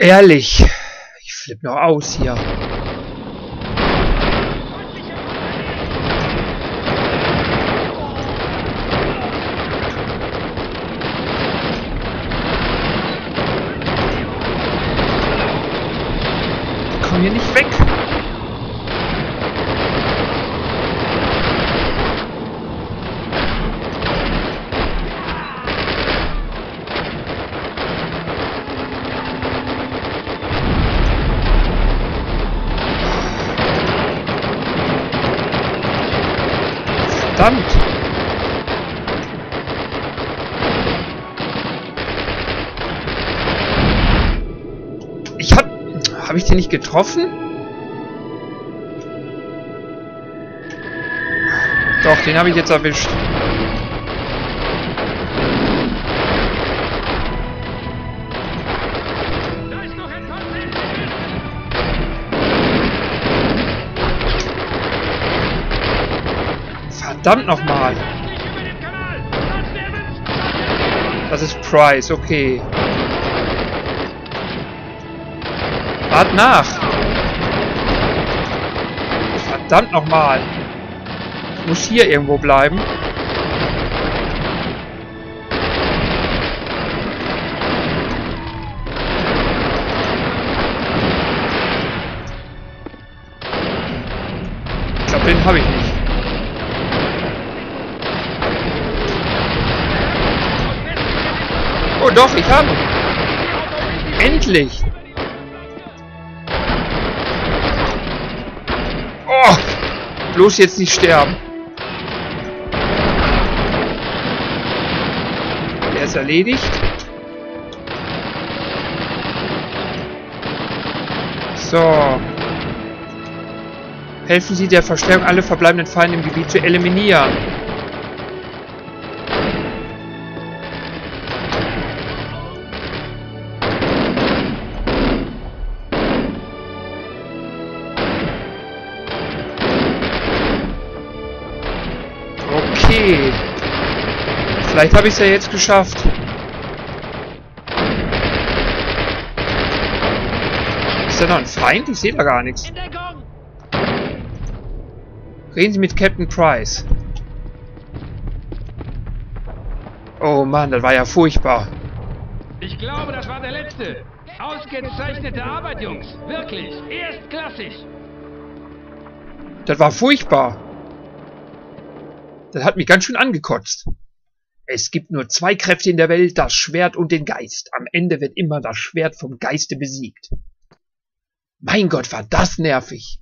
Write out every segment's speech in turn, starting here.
Ehrlich, ich flippe noch aus hier. Ich komm hier nicht weg. Verdammt! Hab ich den nicht getroffen? Doch, den habe ich jetzt erwischt. Verdammt nochmal! Das ist Price, okay. Wart nach! Verdammt nochmal! Ich muss hier irgendwo bleiben. Ich glaube, den habe ich nicht. Oh doch, ich habe ihn! Endlich! Oh! Bloß jetzt nicht sterben. Der ist erledigt. So. Helfen Sie der Verstärkung, alle verbleibenden Feinde im Gebiet zu eliminieren. Okay. Vielleicht habe ich es ja jetzt geschafft. Ist da noch ein Feind? Ich sehe da gar nichts. Reden Sie mit Captain Price. Oh Mann, das war ja furchtbar. Ich glaube, das war der letzte. Ausgezeichnete Arbeit, Jungs. Wirklich. Erstklassig. Das war furchtbar. Das hat mich ganz schön angekotzt. Es gibt nur zwei Kräfte in der Welt, das Schwert und den Geist. Am Ende wird immer das Schwert vom Geiste besiegt. Mein Gott, war das nervig.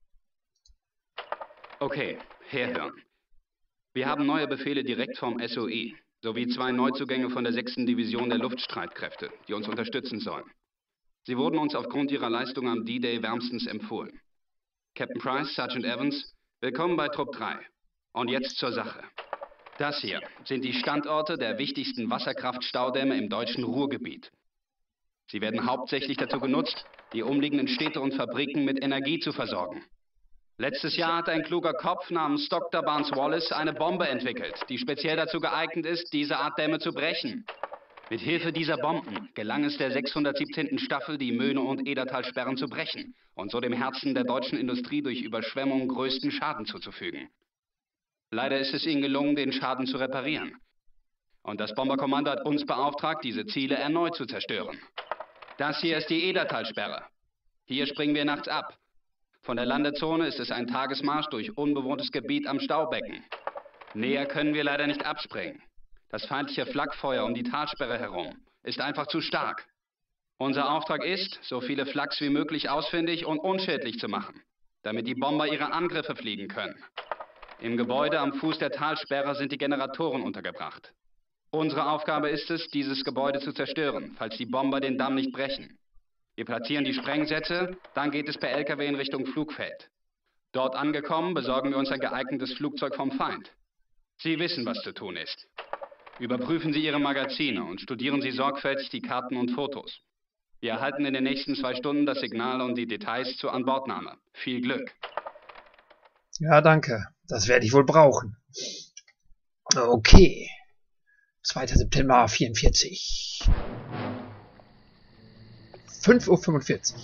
Okay, herhören. Wir haben neue Befehle direkt vom SOE, sowie 2 Neuzugänge von der 6. Division der Luftstreitkräfte, die uns unterstützen sollen. Sie wurden uns aufgrund ihrer Leistung am D-Day wärmstens empfohlen. Captain Price, Sergeant Evans, willkommen bei Trupp 3. Und jetzt zur Sache. Das hier sind die Standorte der wichtigsten Wasserkraftstaudämme im deutschen Ruhrgebiet. Sie werden hauptsächlich dazu genutzt, die umliegenden Städte und Fabriken mit Energie zu versorgen. Letztes Jahr hat ein kluger Kopf namens Dr. Barnes Wallace eine Bombe entwickelt, die speziell dazu geeignet ist, diese Art Dämme zu brechen. Mit Hilfe dieser Bomben gelang es der 617. Staffel, die Möhne- und Edertalsperren zu brechen und so dem Herzen der deutschen Industrie durch Überschwemmung größten Schaden zuzufügen. Leider ist es ihnen gelungen, den Schaden zu reparieren. Und das Bomberkommando hat uns beauftragt, diese Ziele erneut zu zerstören. Das hier ist die Edertalsperre. Hier springen wir nachts ab. Von der Landezone ist es ein Tagesmarsch durch unbewohntes Gebiet am Staubecken. Näher können wir leider nicht abspringen. Das feindliche Flakfeuer um die Talsperre herum ist einfach zu stark. Unser Auftrag ist, so viele Flaks wie möglich ausfindig und unschädlich zu machen, damit die Bomber ihre Angriffe fliegen können. Im Gebäude am Fuß der Talsperre sind die Generatoren untergebracht. Unsere Aufgabe ist es, dieses Gebäude zu zerstören, falls die Bomber den Damm nicht brechen. Wir platzieren die Sprengsätze, dann geht es per LKW in Richtung Flugfeld. Dort angekommen, besorgen wir uns ein geeignetes Flugzeug vom Feind. Sie wissen, was zu tun ist. Überprüfen Sie Ihre Magazine und studieren Sie sorgfältig die Karten und Fotos. Wir erhalten in den nächsten 2 Stunden das Signal und die Details zur Anbordnahme. Viel Glück. Ja, danke. Das werde ich wohl brauchen. Okay. 2. September 44. 5:45 Uhr.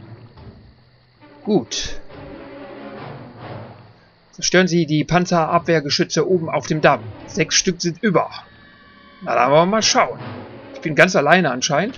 Gut. Zerstören Sie die Panzerabwehrgeschütze oben auf dem Damm. 6 Stück sind über. Na, dann wollen wir mal schauen. Ich bin ganz alleine anscheinend.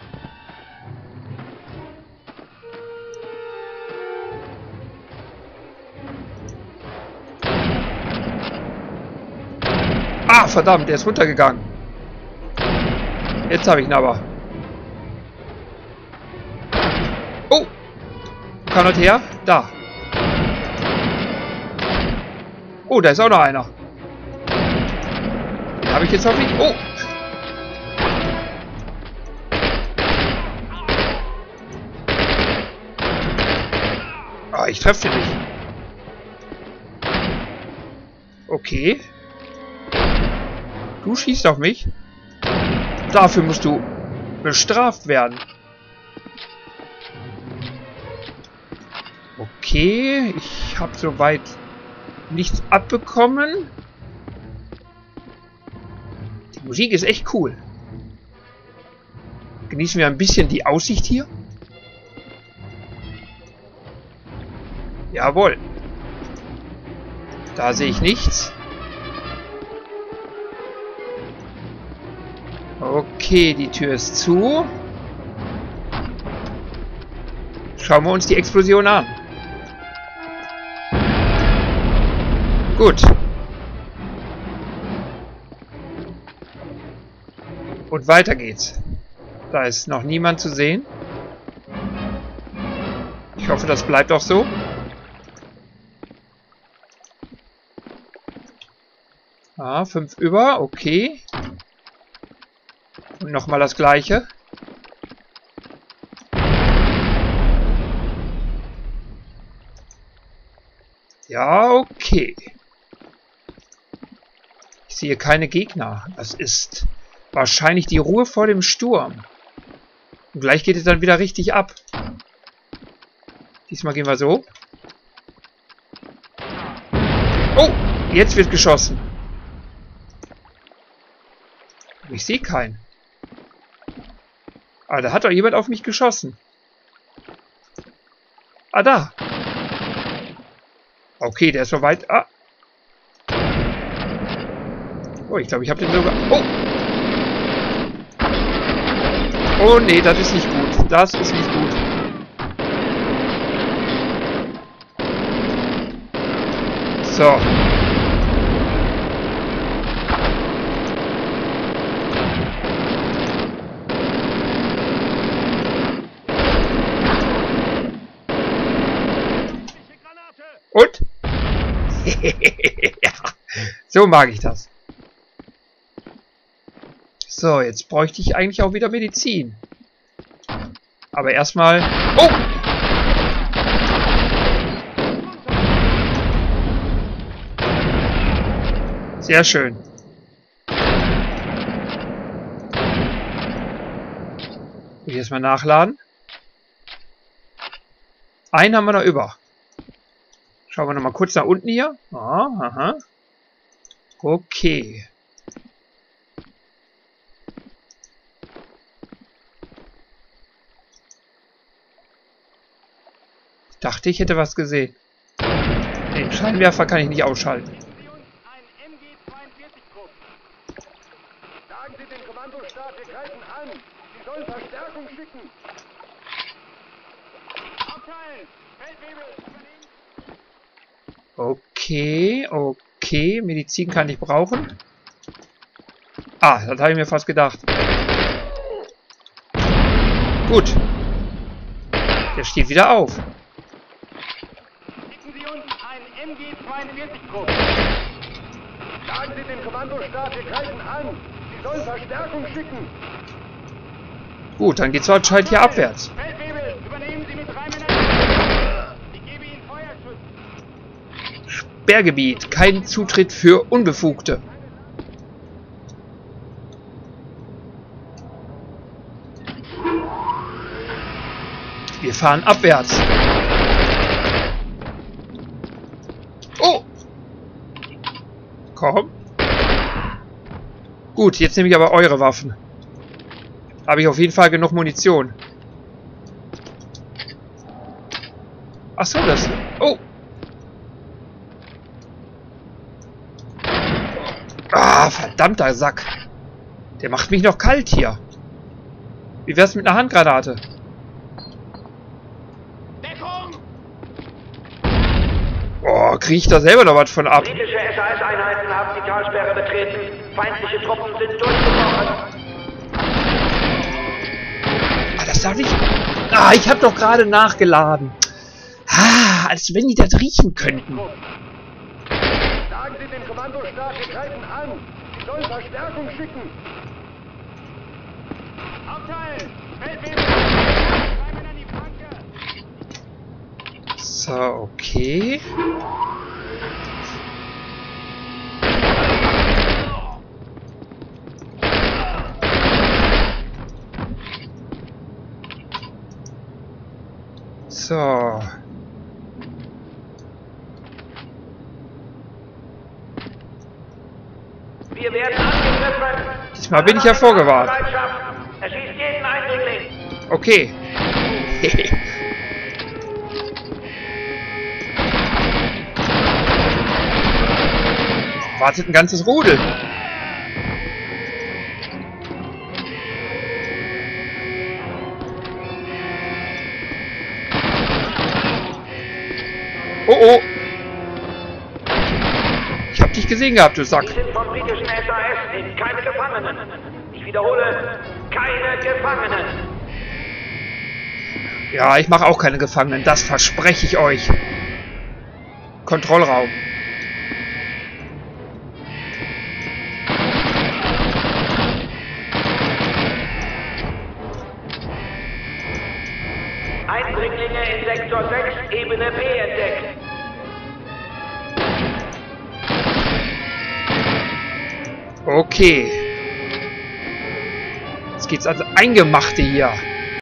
Ah, verdammt, der ist runtergegangen. Jetzt habe ich ihn aber. Oh! Wo kam das her? Da. Oh, da ist auch noch einer. Den habe ich jetzt hoffentlich... Oh! Ah, ich treffe den nicht. Okay. Du schießt auf mich. Dafür musst du bestraft werden. Okay, ich habe soweit nichts abbekommen. Die Musik ist echt cool. Genießen wir ein bisschen die Aussicht hier. Jawohl. Da sehe ich nichts. Okay, die Tür ist zu. Schauen wir uns die Explosion an. Gut. Und weiter geht's. Da ist noch niemand zu sehen. Ich hoffe, das bleibt auch so. Ah, 5 über, okay. Und nochmal das gleiche. Ja, okay. Ich sehe keine Gegner. Das ist wahrscheinlich die Ruhe vor dem Sturm. Und gleich geht es dann wieder richtig ab. Diesmal gehen wir so. Oh, jetzt wird geschossen. Ich sehe keinen. Ah, da hat doch jemand auf mich geschossen. Ah, da. Okay, der ist so weit. Ah. Oh, ich glaube, ich habe den sogar... Oh! Oh, nee, das ist nicht gut. Das ist nicht gut. So. Und? Ja, so mag ich das. So, jetzt bräuchte ich eigentlich auch wieder Medizin. Aber erstmal... Oh! Sehr schön. Ich jetzt mal nachladen. Einen haben wir noch über. Schauen wir noch mal kurz nach unten hier. Ah, aha. Okay. Ich dachte, ich hätte was gesehen. Den Scheinwerfer kann ich nicht ausschalten. Ein MG-42-Trupp. Sagen Sie den Kommandostab, wir greifen an. Sie sollen Verstärkung schicken. Aufteilen! Feldwebel, übernehmen! Okay, okay. Medizin kann ich brauchen. Ah, das habe ich mir fast gedacht. Gut. Der steht wieder auf. Schicken Sie uns ein MG-42-Trupp. Sagen Sie den Kommandostab, wir greifen an. Sie sollen Verstärkung schicken. Gut, dann geht's anscheinend hier abwärts. Feldwebel, übernehmen Sie mit 3 Männern. Ich gebe Ihnen Feuerschutz. Sperrgebiet. Kein Zutritt für Unbefugte. Wir fahren abwärts. Oh! Komm. Gut, jetzt nehme ich aber eure Waffen. Habe ich auf jeden Fall genug Munition. Ach so, das... Oh! Ah, verdammter Sack. Der macht mich noch kalt hier. Wie wär's mit einer Handgranate? Oh, krieg ich da selber noch was von ab? Britische SAS-Einheiten haben die Talsperre betreten. Feindliche Truppen sind durchgebrochen. Ah, das darf ich... Ah, ich habe doch gerade nachgeladen. Ah, als wenn die das riechen könnten. Sagen Sie den Kommandostab, wir greifen an. Sie sollen Verstärkung schicken. Aufteilen! Feldwebel! An die Flanke! So, okay. So. Wir werden angegriffen. Diesmal bin ich ja vorgewarnt. Erschießt jeden Eindringling. Okay. Wartet ein ganzes Rudel. Oh oh. Ich hab dich gesehen gehabt, du Sack. Sie sind vom britischen SAS, sind keine Gefangenen. Ich wiederhole, keine Gefangenen. Ja, ich mache auch keine Gefangenen. Das verspreche ich euch. Kontrollraum. Eindringlinge in Sektor 6, Ebene B entdeckt. Okay. Jetzt geht's ans Eingemachte hier.